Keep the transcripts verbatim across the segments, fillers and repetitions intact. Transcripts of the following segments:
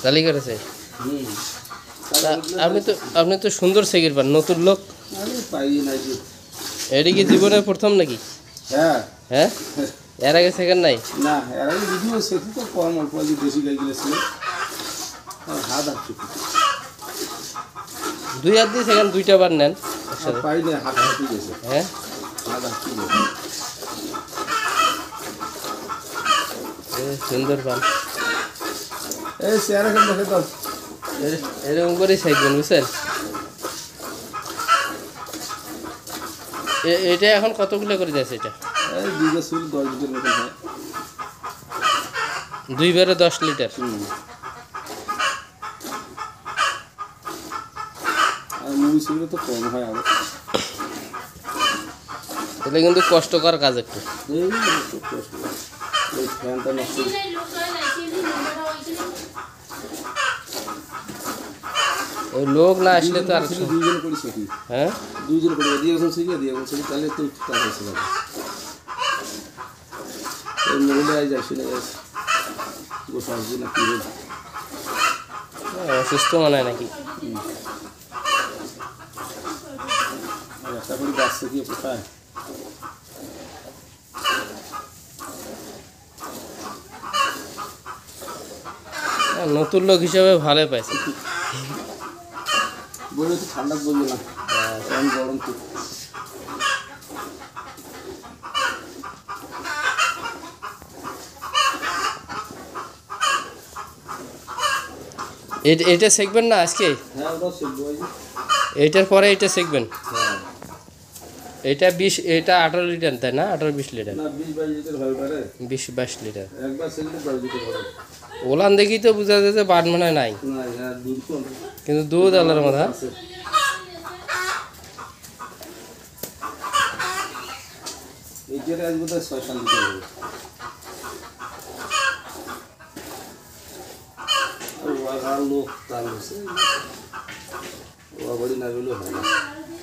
জালি করেছে। হুম আপনি তো আপনি তো সুন্দর সাইকেল পান, নতুন লোক। আমি পাই না যে এটি কি জীবনে প্রথম নাকি? হ্যাঁ হ্যাঁ, এর আগে সেকেন্ড নাই? না এর আগে ভিডিও সেটি তো কম অল্প যে বেশি গাইগুলো ছিল হাত আসছে দুই হাত দিয়ে সেকেন্ড দুইটা বার নেন পাই না, হাত হাঁটি গেছে। হ্যাঁ, হাত আসছে সুন্দর পান। এই চেয়ার এখন দেখে তো এরকম করেই সাইকেল, বুঝছেন? এটা এখন কতগুলো করে যাচ্ছে? এটা এই দুই বছর দশ লিটার মতো হয়। দুই বারে দশ লিটার। আর মুভি সেগুলো তো কম হয় আরো। এটা কিন্তু কষ্টকর কাজ একটু। এই কষ্ট, এই ফ্যানটা নষ্ট। ওই লোক না আসলে তো আর দুইজন করি শিখি। হ্যাঁ, দুইজন করে দিয়ে এখন শিখি দিয়ে এখন শিখি তাহলে তো কাজ হয়েছে না। এই মহিলা যাইছি না গোসা আসবে না কি অসুস্থ মনে হয় নাকি? একটা করে বাচ্চা দিয়ে কোথায় নতুন লোক হিসাবে ভালো পাইছে। বলে তো ঠান্ডা বলবে না, আমি গরম তো। এটা শিখবেন না আজকে? হ্যাঁ ওটা শিখবো। এইটার পরে এটা শিখবেন। এটা বিশ, এটা আঠারো লিটার তাই না? আঠারো বিশ লিটার না বিশ বাইশ লিটার হয় পারে। বিশ বাইশ লিটার একবার শিখলে বাইশ লিটার হবে। ওলান দেখি তো বোঝা যায় যে বাট মনে নাই, না হ্যাঁ দুধ কম কিন্তু দুধ আলার মাথা। এইটারে আজ বোধহয় ছয় সাত লিটার হবে। আর লোক তার হচ্ছে ও বড়ি না গেলেও হয় না।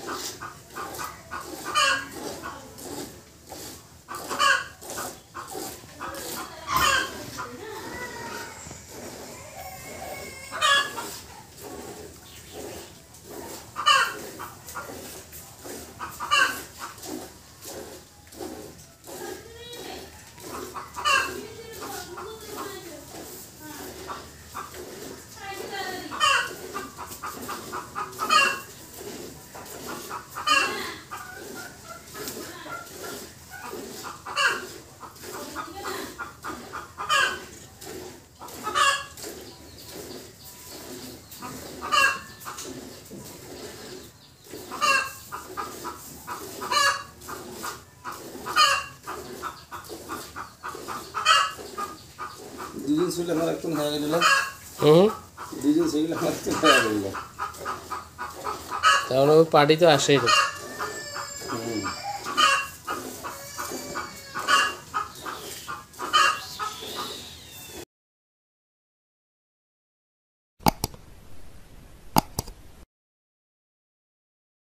দুদিন শুলে আমার একটু হয়ে গেল। হুম, দুদিন শুলে আমার একটু হয়ে গেল। তাহলে ওই পার্টি তো আসেই।